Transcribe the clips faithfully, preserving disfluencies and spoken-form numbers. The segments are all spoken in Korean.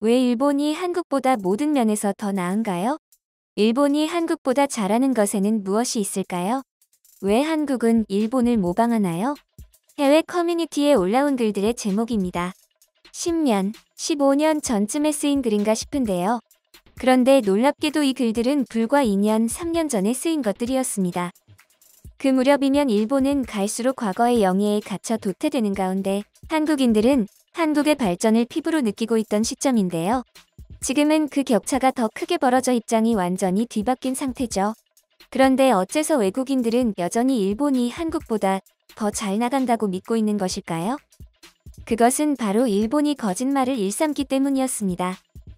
왜 일본이 한국보다 모든 면에서 더 나은가요? 일본이 한국보다 잘하는 것에는 무엇이 있을까요? 왜 한국은 일본을 모방하나요? 해외 커뮤니티에 올라온 글들의 제목입니다. 십 년, 십오 년 전쯤에 쓰인 글인가 싶은데요. 그런데 놀랍게도 이 글들은 불과 이 년, 삼 년 전에 쓰인 것들이었습니다. 그 무렵이면 일본은 갈수록 과거의 영예에 갇혀 도태되는 가운데 한국인들은 한국의 발전을 피부로 느끼고 있던 시점인데요. 지금은 그 격차가 더 크게 벌어져 입장이 완전히 뒤바뀐 상태죠. 그런데 어째서 외국인들은 여전히 일본이 한국보다 더 잘 나간다고 믿고 있는 것일까요? 그것은 바로 일본이 거짓말을 일삼기 때문이었습니다.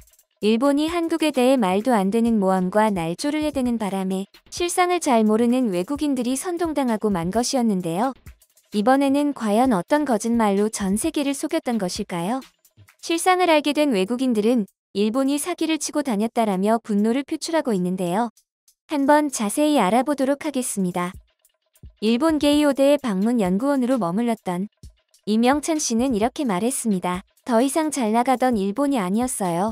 일본이 한국에 대해 말도 안 되는 모함과 날조를 해대는 바람에 실상을 잘 모르는 외국인들이 선동당하고 만 것이었는데요. 이번에는 과연 어떤 거짓말로 전 세계를 속였던 것일까요? 실상을 알게 된 외국인들은 일본이 사기를 치고 다녔다라며 분노를 표출하고 있는데요. 한번 자세히 알아보도록 하겠습니다. 일본 게이오대의 방문 연구원으로 머물렀던 이명찬 씨는 이렇게 말했습니다. 더 이상 잘 나가던 일본이 아니었어요.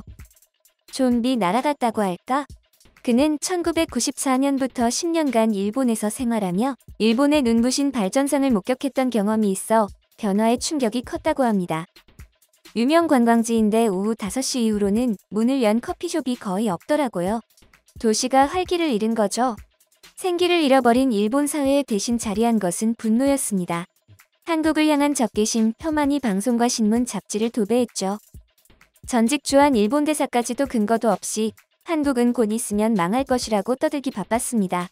좀비 날아갔다고 할까? 그는 천구백구십사 년부터 십 년간 일본에서 생활하며 일본의 눈부신 발전상을 목격했던 경험이 있어 변화의 충격이 컸다고 합니다. 유명 관광지인데 오후 다섯 시 이후로는 문을 연 커피숍이 거의 없더라고요. 도시가 활기를 잃은 거죠. 생기를 잃어버린 일본 사회에 대신 자리한 것은 분노였습니다. 한국을 향한 적개심, 혐한이 방송과 신문, 잡지를 도배했죠. 전직 주한 일본 대사까지도 근거도 없이 한국은 곧 있으면 망할 것이라고 떠들기 바빴습니다.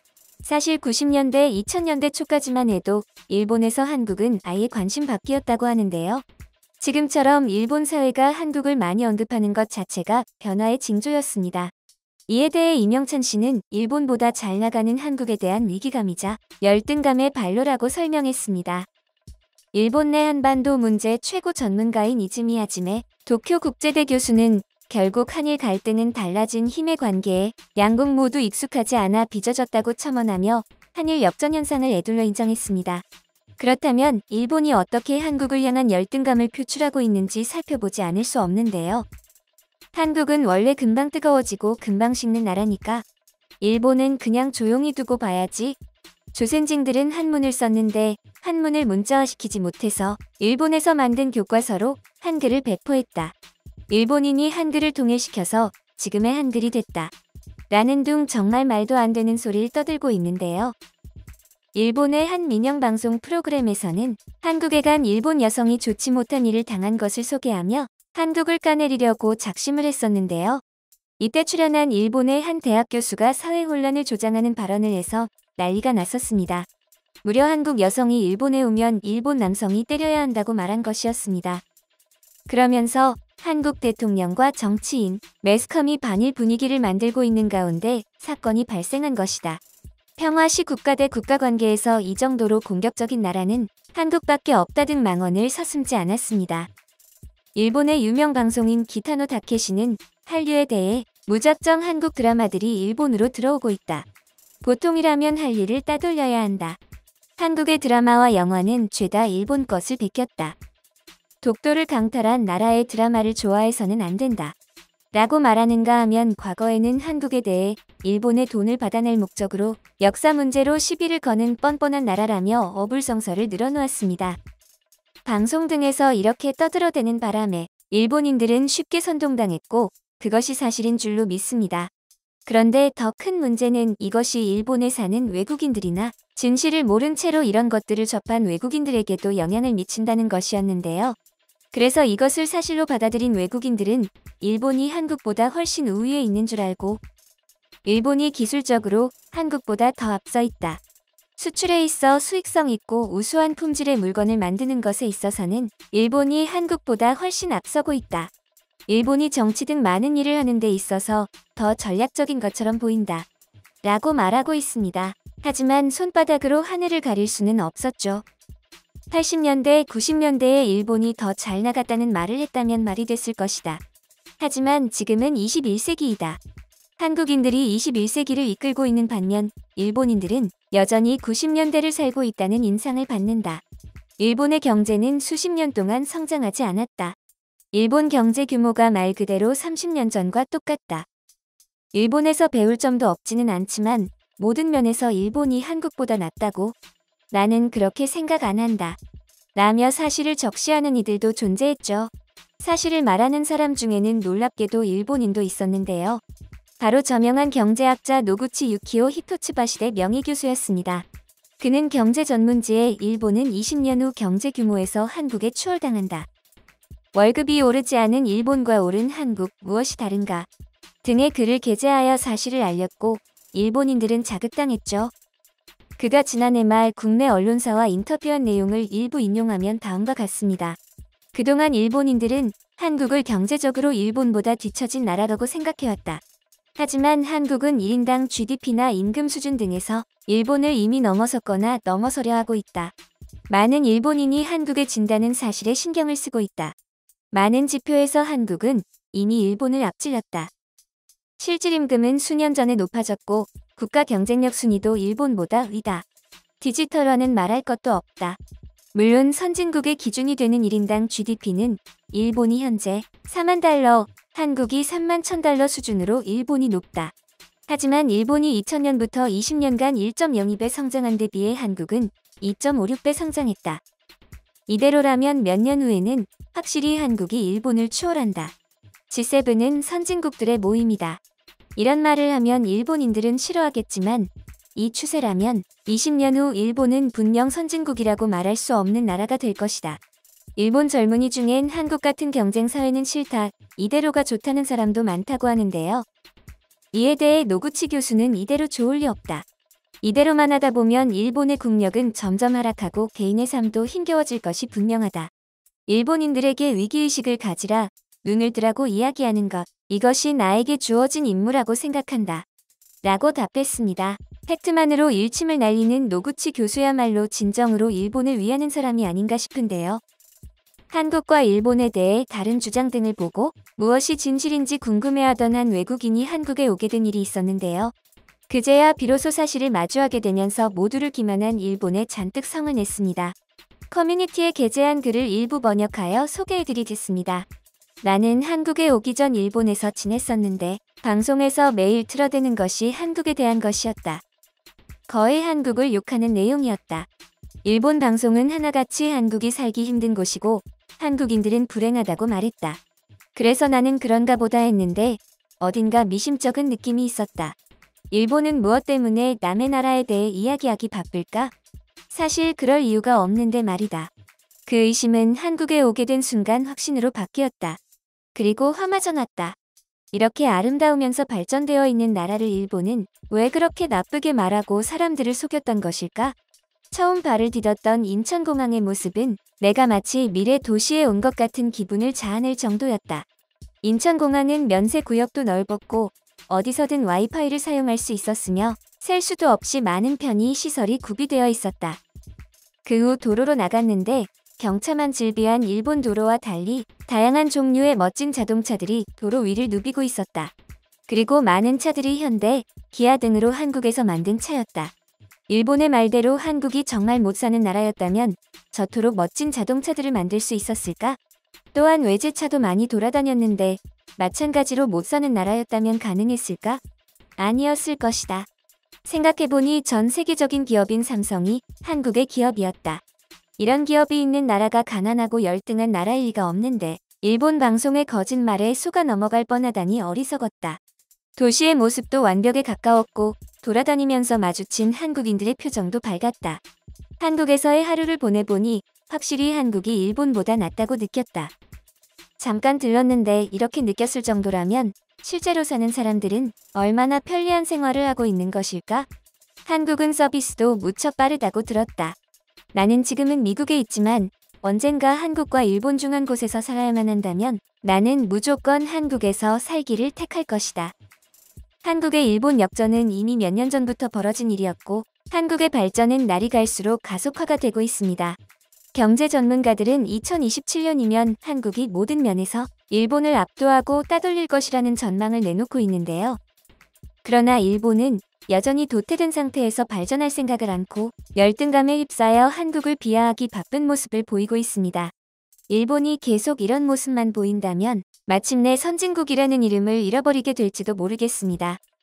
사실 구십 년대, 이천 년대 초까지만 해도 일본에서 한국은 아예 관심 밖이었다고 하는데요. 지금처럼 일본 사회가 한국을 많이 언급하는 것 자체가 변화의 징조였습니다. 이에 대해 이명찬 씨는 일본보다 잘 나가는 한국에 대한 위기감이자 열등감의 발로라고 설명했습니다. 일본 내 한반도 문제 최고 전문가인 이즈미 하지메 도쿄 국제대 교수는 결국 한일 갈등은 달라진 힘의 관계에 양국 모두 익숙하지 않아 빚어졌다고 첨언하며 한일 역전 현상을 에둘러 인정했습니다. 그렇다면 일본이 어떻게 한국을 향한 열등감을 표출하고 있는지 살펴보지 않을 수 없는데요. 한국은 원래 금방 뜨거워지고 금방 식는 나라니까 일본은 그냥 조용히 두고 봐야지. 조센징들은 한문을 썼는데 한문을 문자화시키지 못해서 일본에서 만든 교과서로 한글을 배포했다. 일본인이 한글을 통일시켜서 지금의 한글이 됐다. 라는 둥 정말 말도 안 되는 소리를 떠들고 있는데요. 일본의 한 민영방송 프로그램에서는 한국에 간 일본 여성이 좋지 못한 일을 당한 것을 소개하며 한국을 까내리려고 작심을 했었는데요. 이때 출연한 일본의 한 대학 교수가 사회 혼란을 조장하는 발언을 해서 난리가 났었습니다. 무려 한국 여성이 일본에 오면 일본 남성이 때려야 한다고 말한 것이었습니다. 그러면서 한국 대통령과 정치인, 매스컴이 반일 분위기를 만들고 있는 가운데 사건이 발생한 것이다. 평화시 국가 대 국가 관계에서 이 정도로 공격적인 나라는 한국밖에 없다 등 망언을 서슴지 않았습니다. 일본의 유명 방송인 기타노 다케시는 한류에 대해 무작정 한국 드라마들이 일본으로 들어오고 있다. 보통이라면 한류를 따돌려야 한다. 한국의 드라마와 영화는 죄다 일본 것을 베꼈다. 독도를 강탈한 나라의 드라마를 좋아해서는 안 된다. 라고 말하는가 하면 과거에는 한국에 대해 일본의 돈을 받아낼 목적으로 역사 문제로 시비를 거는 뻔뻔한 나라라며 어불성설을 늘어놓았습니다. 방송 등에서 이렇게 떠들어대는 바람에 일본인들은 쉽게 선동당했고 그것이 사실인 줄로 믿습니다. 그런데 더 큰 문제는 이것이 일본에 사는 외국인들이나 진실을 모른 채로 이런 것들을 접한 외국인들에게도 영향을 미친다는 것이었는데요. 그래서 이것을 사실로 받아들인 외국인들은 일본이 한국보다 훨씬 우위에 있는 줄 알고 일본이 기술적으로 한국보다 더 앞서 있다. 수출에 있어 수익성 있고 우수한 품질의 물건을 만드는 것에 있어서는 일본이 한국보다 훨씬 앞서고 있다. 일본이 정치 등 많은 일을 하는 데 있어서 더 전략적인 것처럼 보인다. 라고 말하고 있습니다. 하지만 손바닥으로 하늘을 가릴 수는 없었죠. 팔십 년대, 구십 년대에 일본이 더 잘 나갔다는 말을 했다면 말이 됐을 것이다. 하지만 지금은 이십일 세기이다. 한국인들이 이십일 세기를 이끌고 있는 반면 일본인들은 여전히 구십 년대를 살고 있다는 인상을 받는다. 일본의 경제는 수십 년 동안 성장하지 않았다. 일본 경제 규모가 말 그대로 삼십 년 전과 똑같다. 일본에서 배울 점도 없지는 않지만 모든 면에서 일본이 한국보다 낫다고 나는 그렇게 생각 안 한다. 라며 사실을 적시하는 이들도 존재했죠. 사실을 말하는 사람 중에는 놀랍게도 일본인도 있었는데요. 바로 저명한 경제학자 노구치 유키오 히토츠바시대 명의교수였습니다. 그는 경제 전문지에 일본은 이십 년 후 경제 규모에서 한국에 추월당한다. 월급이 오르지 않은 일본과 오른 한국 무엇이 다른가 등의 글을 게재하여 사실을 알렸고 일본인들은 자극당했죠. 그가 지난해 말 국내 언론사와 인터뷰한 내용을 일부 인용하면 다음과 같습니다. 그동안 일본인들은 한국을 경제적으로 일본보다 뒤처진 나라라고 생각해왔다. 하지만 한국은 일 인당 지디피나 임금 수준 등에서 일본을 이미 넘어섰거나 넘어서려 하고 있다. 많은 일본인이 한국에 진다는 사실에 신경을 쓰고 있다. 많은 지표에서 한국은 이미 일본을 앞질렀다. 실질임금은 수년 전에 높아졌고 국가 경쟁력 순위도 일본보다 위다. 디지털화는 말할 것도 없다. 물론 선진국의 기준이 되는 일 인당 지디피는 일본이 현재 사만 달러, 한국이 삼만 천 달러 수준으로 일본이 높다. 하지만 일본이 이천 년부터 이십 년간 일 점 영이 배 성장한 데 비해 한국은 이 점 오육 배 성장했다. 이대로라면 몇 년 후에는 확실히 한국이 일본을 추월한다. 지 세븐은 선진국들의 모임이다. 이런 말을 하면 일본인들은 싫어하겠지만 이 추세라면 이십 년 후 일본은 분명 선진국이라고 말할 수 없는 나라가 될 것이다. 일본 젊은이 중엔 한국 같은 경쟁 사회는 싫다, 이대로가 좋다는 사람도 많다고 하는데요. 이에 대해 노구치 교수는 이대로 좋을 리 없다. 이대로만 하다 보면 일본의 국력은 점점 하락하고 개인의 삶도 힘겨워질 것이 분명하다. 일본인들에게 위기의식을 가지라, 눈을 뜨라고 이야기하는 것, 이것이 나에게 주어진 임무라고 생각한다. 라고 답했습니다. 팩트만으로 일침을 날리는 노구치 교수야말로 진정으로 일본을 위하는 사람이 아닌가 싶은데요. 한국과 일본에 대해 다른 주장 등을 보고 무엇이 진실인지 궁금해하던 한 외국인이 한국에 오게 된 일이 있었는데요. 그제야 비로소 사실을 마주하게 되면서 모두를 기만한 일본에 잔뜩 성을 냈습니다. 커뮤니티에 게재한 글을 일부 번역하여 소개해드리겠습니다. 나는 한국에 오기 전 일본에서 지냈었는데 방송에서 매일 틀어대는 것이 한국에 대한 것이었다. 거의 한국을 욕하는 내용이었다. 일본 방송은 하나같이 한국이 살기 힘든 곳이고 한국인들은 불행하다고 말했다. 그래서 나는 그런가 보다 했는데 어딘가 미심쩍은 느낌이 있었다. 일본은 무엇 때문에 남의 나라에 대해 이야기하기 바쁠까? 사실 그럴 이유가 없는데 말이다. 그 의심은 한국에 오게 된 순간 확신으로 바뀌었다. 그리고 화마져 났다. 이렇게 아름다우면서 발전되어 있는 나라를 일본은 왜 그렇게 나쁘게 말하고 사람들을 속였던 것일까? 처음 발을 디뎠던 인천공항의 모습은 내가 마치 미래 도시에 온 것 같은 기분을 자아낼 정도였다. 인천공항은 면세 구역도 넓었고 어디서든 와이파이를 사용할 수 있었으며 셀 수도 없이 많은 편의 시설이 구비되어 있었다. 그 후 도로로 나갔는데 경차만 질비한 일본 도로와 달리 다양한 종류의 멋진 자동차들이 도로 위를 누비고 있었다. 그리고 많은 차들이 현대, 기아 등으로 한국에서 만든 차였다. 일본의 말대로 한국이 정말 못 사는 나라였다면 저토록 멋진 자동차들을 만들 수 있었을까? 또한 외제차도 많이 돌아다녔는데 마찬가지로 못 사는 나라였다면 가능했을까? 아니었을 것이다. 생각해보니 전 세계적인 기업인 삼성이 한국의 기업이었다. 이런 기업이 있는 나라가 가난하고 열등한 나라일 리가 없는데 일본 방송의 거짓말에 속아 넘어갈 뻔하다니 어리석었다. 도시의 모습도 완벽에 가까웠고 돌아다니면서 마주친 한국인들의 표정도 밝았다. 한국에서의 하루를 보내보니 확실히 한국이 일본보다 낫다고 느꼈다. 잠깐 들렀는데 이렇게 느꼈을 정도라면 실제로 사는 사람들은 얼마나 편리한 생활을 하고 있는 것일까? 한국은 서비스도 무척 빠르다고 들었다. 나는 지금은 미국에 있지만 언젠가 한국과 일본 중 한 곳에서 살아야만 한다면 나는 무조건 한국에서 살기를 택할 것이다. 한국의 일본 역전은 이미 몇 년 전부터 벌어진 일이었고 한국의 발전은 날이 갈수록 가속화가 되고 있습니다. 경제 전문가들은 이천이십칠 년이면 한국이 모든 면에서 일본을 압도하고 따돌릴 것이라는 전망을 내놓고 있는데요. 그러나 일본은 여전히 도태된 상태에서 발전할 생각을 않고 열등감에 휩싸여 한국을 비하하기 바쁜 모습을 보이고 있습니다. 일본이 계속 이런 모습만 보인다면 마침내 선진국이라는 이름을 잃어버리게 될지도 모르겠습니다.